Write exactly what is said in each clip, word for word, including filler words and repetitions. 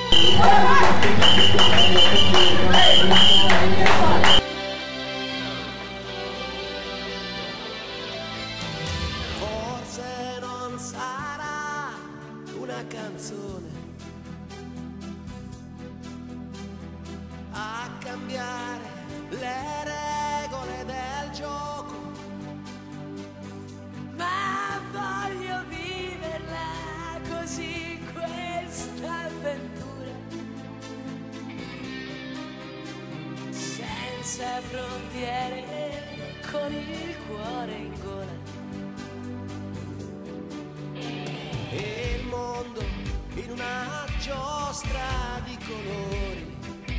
Forse non sarà una canzone a cambiare le regole del gioco, ma voglio viverla così questa avventura, senza frontiere, con il cuore in gola. E il mondo in una giostra di colori,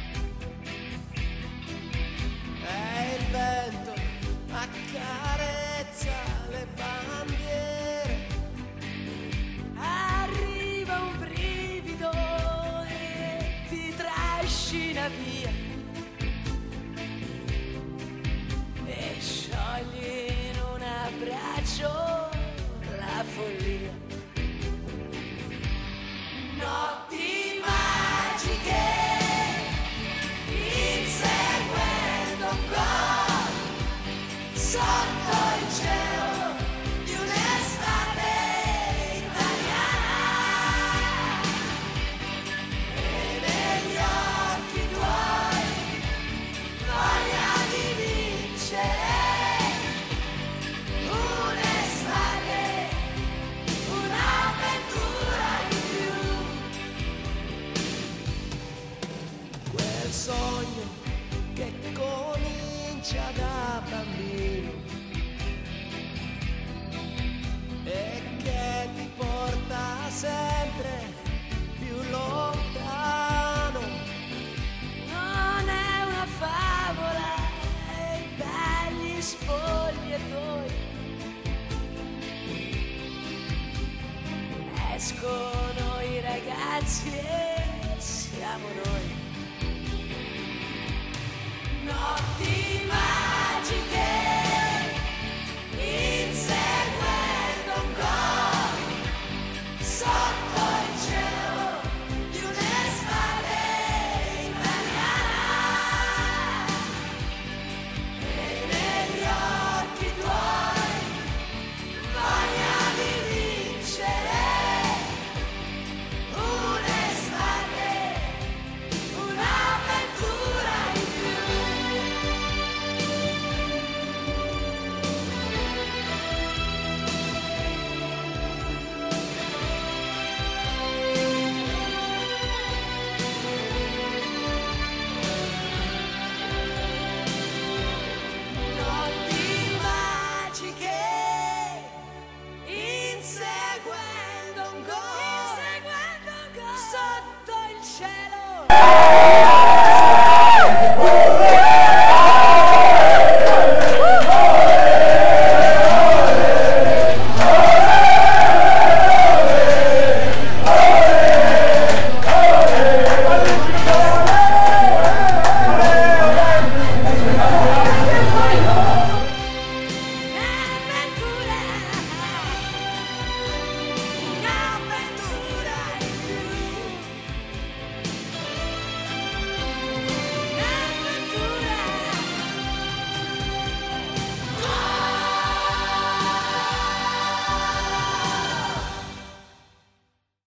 e il vento accarezza le bandiere. Arriva un brivido e ti trascina via e sciogli in un abbraccio la follia. Notti magiche, inseguendo un gol sotto il cielo di un'estate italiana, e negli occhi tuoi voglia di vincere. Un'estate, un'avventura in più. Quel sogno che comincia da bambino e che ti porta sempre più lontano. Non è una favola e dagli spogliatoi escono i ragazzi e siamo noi. Notti magiche.